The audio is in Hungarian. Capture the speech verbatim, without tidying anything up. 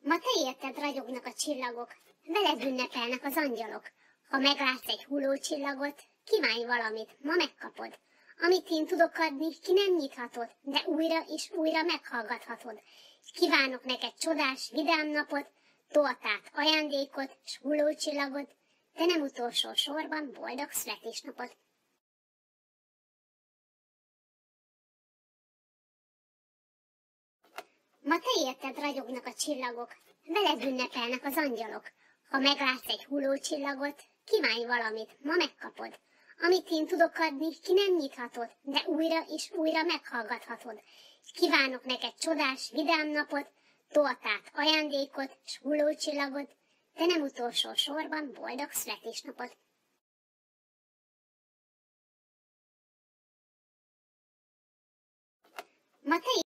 Ma te érted ragyognak a csillagok, veled ünnepelnek az angyalok. Ha meglátsz egy hullócsillagot, kívánj valamit, ma megkapod. Amit én tudok adni, ki nem nyithatod, de újra és újra meghallgathatod. Kívánok neked csodás, vidám napot, tortát, ajándékot s hullócsillagot, de nem utolsó sorban boldog születésnapot. Ma te érted ragyognak a csillagok, veled ünnepelnek az angyalok. Ha meglátsz egy hullócsillagot, kívánj valamit, ma megkapod. Amit én tudok adni, ki nem nyithatod, de újra és újra meghallgathatod. Kívánok neked csodás, vidám napot, tortát, ajándékot s hullócsillagot, de nem utolsó sorban boldog születésnapot. Ma te